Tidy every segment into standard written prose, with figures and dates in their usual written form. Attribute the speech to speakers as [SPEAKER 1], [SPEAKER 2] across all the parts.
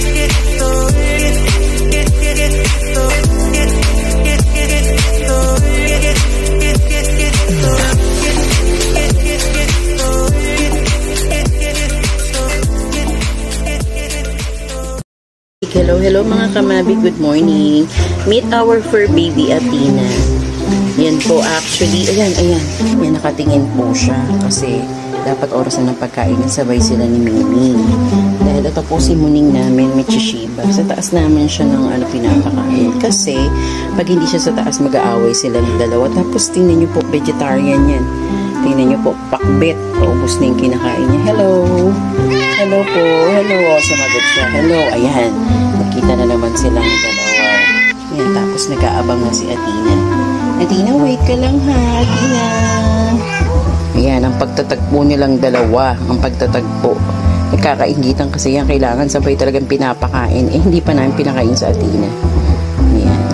[SPEAKER 1] Hello mga kamabi, good morning. Meet our fur baby Athena. Yan po actually, ayan, nakatingin po siya kasi dapat oras na ng pagkain sabay sila ni Mimi. Dahil ito po si Muning namin, Michishiba. Sa taas naman siya ng pinapakain. Kasi pag hindi siya sa taas, mag-aaway sila ng dalawa. Tapos tingnan nyo po, vegetarian yan. Tingnan nyo po, pakbet. Paubos na yung kinakain niya. Hello! Hello po. Hello. Sumagot siya. Hello. Ayan. Nakita na naman silang dalawa. Ayan. Tapos nag-aabang na si Athena. Athena, wait ka lang ha. Athena. Ayan. Ang pagtatagpo nilang dalawa. Ang pagtatagpo. Nagkakaingitan kasi yan. Kailangan sabay talagang pinapakain. Eh, hindi pa namin pinakain sa Athena. Ayan.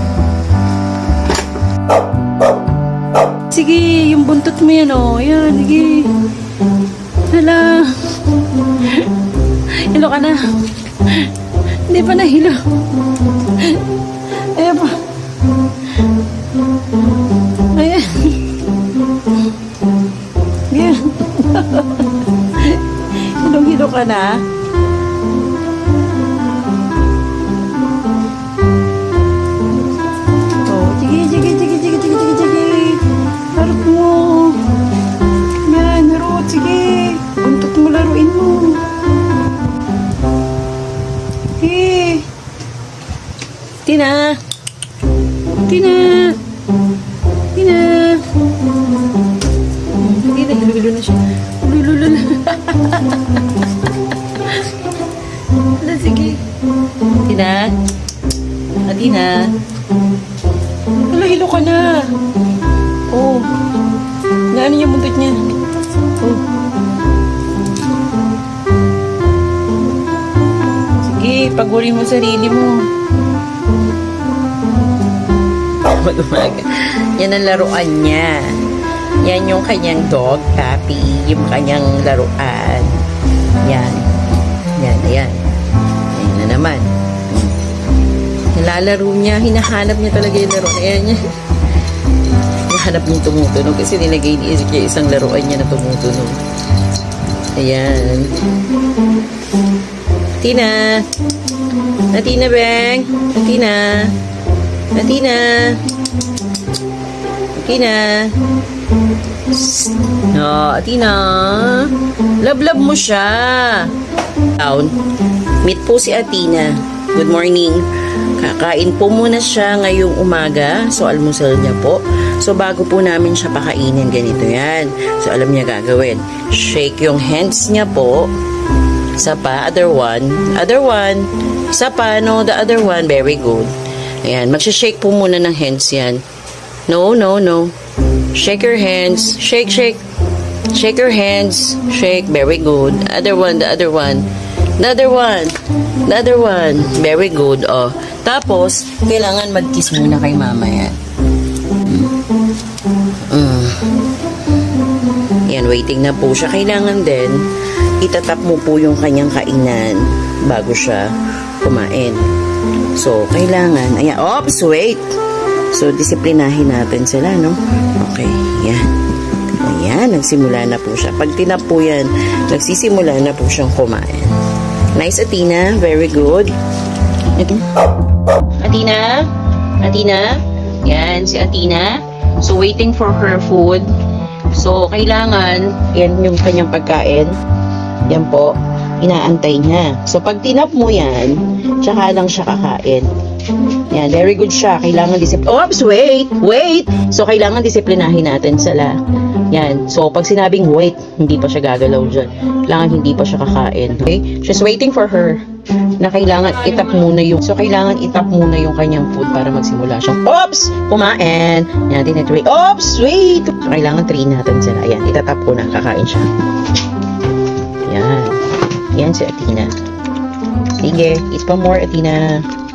[SPEAKER 1] Sige, yung buntot mo yan, oh. Ayan, sige. Hala. Hilo ka na. Hindi pa nahilo. Ayan pa. Ayan. Ayan. Hilong-hilo ka na. Oh, sige. Harap mo. Ayan, harap. Sige. Buntot mo, laruin mo. Hey. Tina. Hilo na siya. Lululul. Hala, sige. Tina. Hala, hilo ka na. Oh. Naano niya buntot niya. Oh. Sige, paguri mo sarili mo. Mag-umaga. Yan ang laruan niya. Yan yung kanyang dog, Papi. Yung kanyang laruan. Yan. Ayan na naman. Nilalaro niya. Hinahanap niya talaga yung laruan. Ayan niya. Hinahanap niya tumutunog. Kasi nilagay ni Ezekiel isang laruan niya na tumutunog. Ayan. Athena, Beng. Athena. No, Athena. Love mo siya. Down. Meet po si Athena. Good morning. Kakain po muna siya ngayong umaga. So, almusal niya po. So, bago po namin siya pakainin, ganito yan. So, alam niya gagawin. Shake yung hands niya po. Isa pa, other one. Isa pa, no, the other one. Very good. Ayan, magsha-shake po muna ng hands yan. No. Shake your hands. Shake. Shake your hands. Shake. Very good. The other one. Very good. Oh. Tapos, kailangan mag-kiss muna kay mama yan. Yan, waiting na po siya. Kailangan din, itatap mo po yung kanyang kainan bago siya kumain. So, kailangan, ayan, oops, wait. So, disiplinahin natin sila, no? Okay, yan. Ayan, nagsimula na po siya. Pag tinap po yan, nagsisimula na po siyang kumain. Nice, Athena. Very good. Athena. Yan, si Athena. So, waiting for her food. So, kailangan, yan yung kanyang pagkain. Yan po, inaantay niya. So, pag tinap mo yan, tsaka lang siya kakain. Yan, very good siya. Kailangan oops, wait! So, kailangan disiplinahin natin sila. Yan. So, pag sinabing wait, hindi pa siya gagalaw dyan. Kailangan hindi pa siya kakain. Okay? She's waiting for her na kailangan itap muna yung kanyang food para magsimula siyang oops! Kumain! Yan, tinitry. Oops! Wait! So, kailangan train natin sila. Yan, itatap ko na. Kakain siya. Yan. Yan si Athena. Sige, eat pa more, Athena.